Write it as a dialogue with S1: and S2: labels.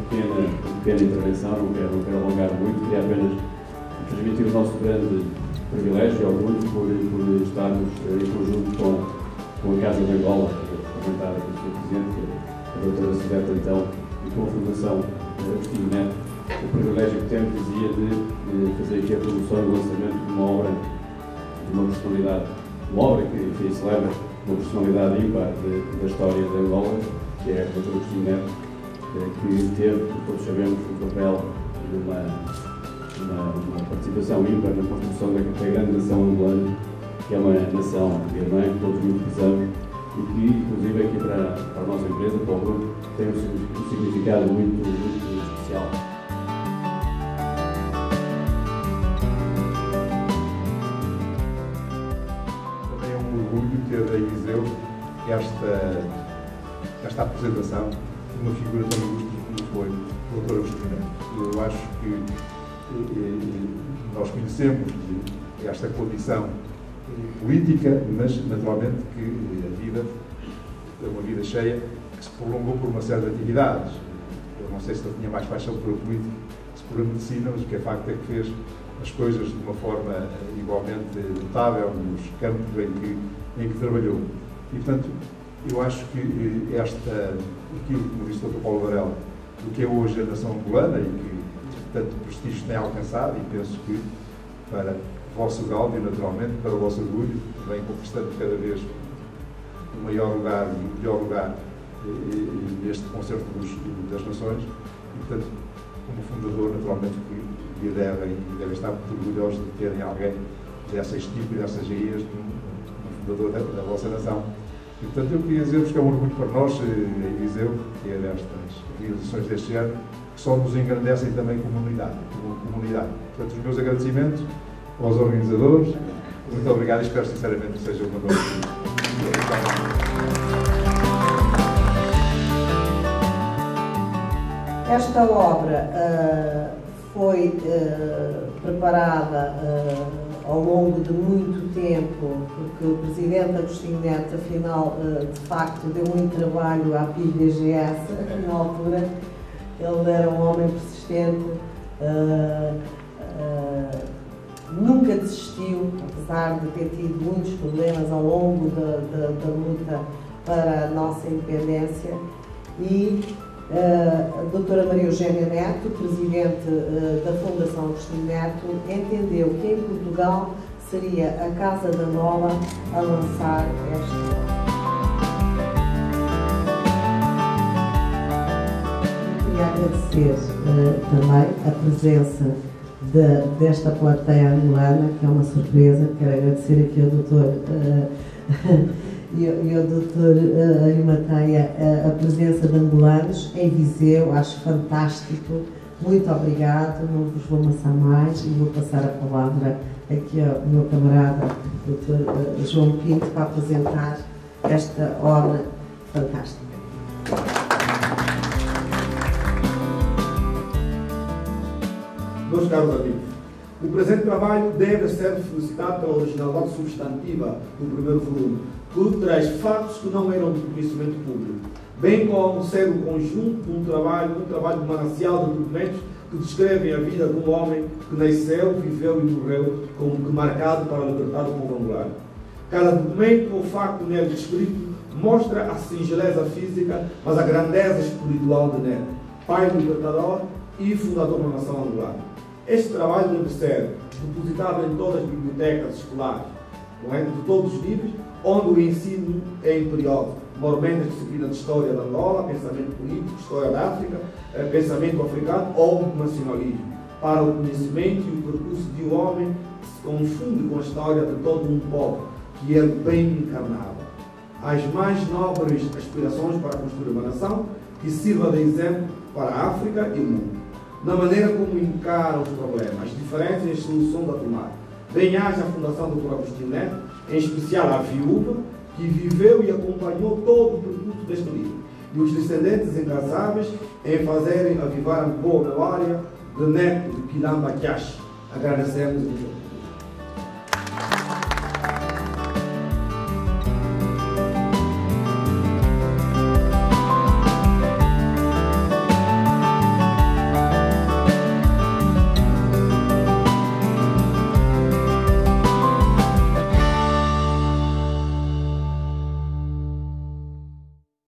S1: pequena intervenção, não quero alongar muito, queria apenas transmitir o nosso grande privilégio e orgulho por estarmos em conjunto com a Casa de Angola, comentada aqui pelo Sr. Presidente, a doutora Sudete, então, e com a Fundação Agostinho Neto, o privilégio que temos, dizia, de fazer aqui a produção e o lançamento de uma obra, de uma personalidade, uma obra que, enfim, celebra uma personalidade ímpar da história de Angola, que é a doutora Agostinho Neto, que teve, como todos sabemos, o papel de uma participação ímpar na construção da grande nação angolana, que é uma nação irmã que todos muito precisamos e que, inclusive, aqui para a nossa empresa, para o grupo, tem um significado muito especial.
S2: Também é um orgulho ter em Viseu esta apresentação de uma figura tão ilustre como foi o Dr. Agostinho Neto. Eu acho que nós conhecemos esta condição política, mas naturalmente que a vida é uma vida cheia que se prolongou por uma série de atividades. Eu não sei se ele tinha mais paixão pela política, se por a medicina, mas o que é facto é que fez as coisas de uma forma igualmente notável nos campos em que trabalhou. E, portanto, eu acho que aquilo que disse o Dr. Paulo Varela, do que é hoje a nação angolana e que tanto prestígio tem alcançado, e penso que para o vosso gáudio, naturalmente, para o vosso orgulho, vem conquistando cada vez o maior lugar e o melhor lugar neste concerto das nações. E, portanto, como fundador, naturalmente, que devem estar muito orgulhosos de terem alguém dessa estirpe e dessas geias, um fundador da vossa nação. E, portanto, eu queria dizer-vos que é um orgulho para nós, em Viseu, ter estas realizações deste ano, que só nos engrandecem também como comunidade. Portanto, os meus agradecimentos aos organizadores. Muito obrigado e espero sinceramente que seja uma noite.
S3: Esta obra foi preparada ao longo de muito tempo, porque o Presidente Agostinho Neto, afinal, de facto, deu muito trabalho à PIDGS na altura. Ele era um homem persistente, nunca desistiu, apesar de ter tido muitos problemas ao longo da luta para a nossa independência. E a doutora Maria Eugénia Neto, presidente da Fundação Agostinho Neto, entendeu que em Portugal seria a Casa de Angola a lançar esta obra. Queria agradecer também a presença desta plateia angolana, que é uma surpresa. Quero agradecer aqui ao doutor e ao Dr. Arimateia a presença de angolanos em Viseu. Acho fantástico. Muito obrigado. Não vos vou amassar mais e vou passar a palavra aqui ao meu camarada, Dr. João Pinto, para apresentar esta obra fantástica.
S4: Meus caros amigos, o presente trabalho deve ser felicitado pela originalidade substantiva do primeiro volume, que traz fatos que não eram de conhecimento público, bem como ser o conjunto de um trabalho manancial de documentos que descrevem a vida de um homem que nasceu, viveu e morreu como que marcado para libertar o povo angolano. Cada documento ou facto nele descrito mostra a singeleza física, mas a grandeza espiritual de Neto, pai libertador e fundador da nação angolana. Este trabalho deve ser depositado em todas as bibliotecas escolares, de todos os níveis, onde o ensino é imperioso, normalmente a disciplina de História da Angola, pensamento político, História da África, pensamento africano ou nacionalismo, para o conhecimento e o percurso de um homem que se confunde com a história de todo um povo, que ele bem encarnava. As mais nobres aspirações para construir uma nação que sirva de exemplo para a África e o mundo, na maneira como encara os problemas, as diferenças e as soluções a tomar. Bem-haja a Fundação Dr. Agostinho Neto, em especial a viúva, que viveu e acompanhou todo o percurso deste livro, e os descendentes incansáveis em fazerem avivar a boa memória de Neto de Quilamba Quiache. Agradecemos.